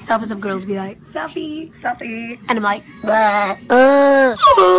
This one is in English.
Selfies of girls be like, selfie, selfie. And I'm like,